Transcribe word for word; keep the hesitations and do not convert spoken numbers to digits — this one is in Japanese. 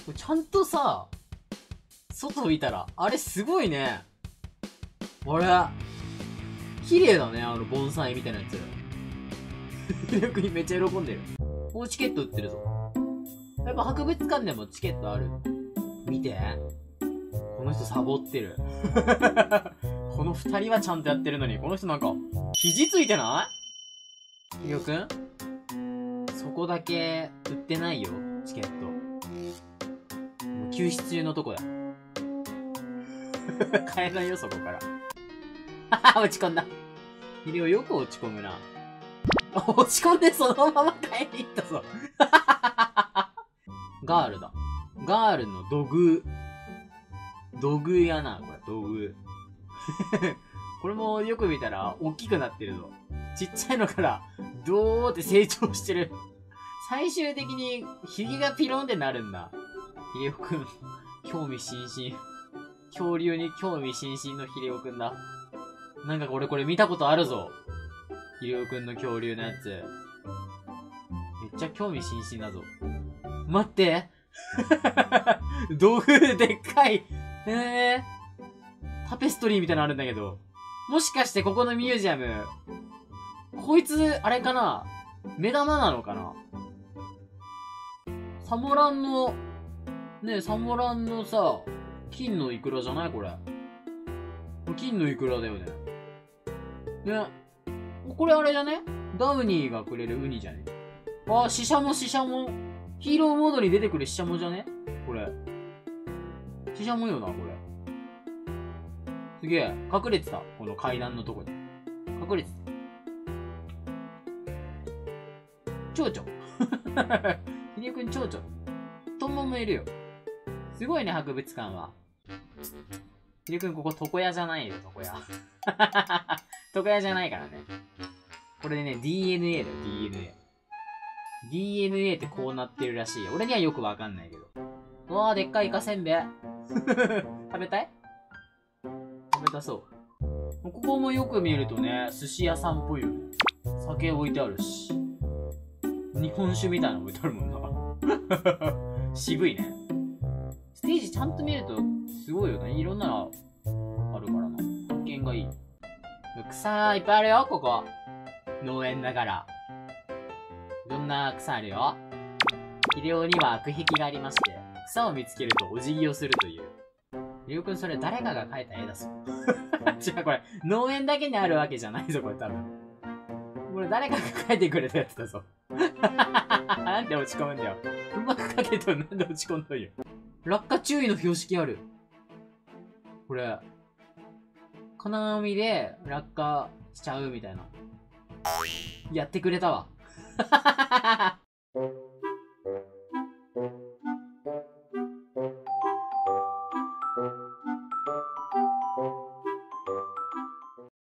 れちゃんとさ、外見たら、あれすごいね。あれ、綺麗だね、あの盆栽みたいなやつ。ひろくんめっちゃ喜んでる。お、チケット売ってるぞ。やっぱ博物館でもチケットある。見て。この人サボってる。この二人はちゃんとやってるのに、この人なんか、肘ついてないひろくんそこだけ売ってないよ、チケット。もう休止中のとこだ。買えないよ、そこから。落ち込んだ。ひりおよく落ち込むな。落ち込んでそのまま帰り行ったぞ。ガールだ。ガールの土偶。土偶やな、これ、土偶。これもよく見たら、大きくなってるぞ。ちっちゃいのから、どーって成長してる。最終的に、ひげがピロンってなるんだ。ひりおくん、興味津々。恐竜に興味津々のひりおくんだ。なんか俺これ見たことあるぞ。ひりおくんの恐竜のやつ。めっちゃ興味津々だぞ。待って土偶でっかいえー、タペストリーみたいなのあるんだけど。もしかしてここのミュージアム、こいつ、あれかな目玉なのかなサモランの、ねえ、サモランのさ、金のイクラじゃないこれ。金のイクラだよね。ね。これあれじゃねダウニーがくれるウニじゃねあ、シシャモシシャモ。ヒーローモードに出てくるシシャモじゃねこれ。シシャモよな、これ。すげえ。隠れてた。この階段のとこに。隠れてた。蝶々。ひりおくん蝶々。トンボもいるよ。すごいね、博物館は。ひりおくんここ床屋じゃないよ、床屋。床屋じゃないからね。これでね、ディーエヌエー だよ、ディーエヌエー。ディーエヌエー ってこうなってるらしいよ。俺にはよくわかんないけど。うわー、でっかいイカせんべい。食べたい食べたそう。ここもよく見るとね、寿司屋さんっぽいよね。酒置いてあるし。日本酒みたいなの置いてあるもんな。渋いね。ステージちゃんと見ると、すごいよね。いろんなのあるからな。発見がいい。草いっぱいあるよ、ここ。農園だから。いろんな草あるよ。ひりおには悪癖がありまして、草を見つけるとお辞儀をするという。ひりおくんそれ誰かが描いた絵だぞ。違う、これ、農園だけにあるわけじゃないぞ、これ多分。これ誰かが描いてくれたやつだぞ。なんで落ち込むんだよ。うまく描けとなんで落ち込んだよ。落下注意の標識ある。これ、金網で落下しちゃうみたいな。やってくれたわ。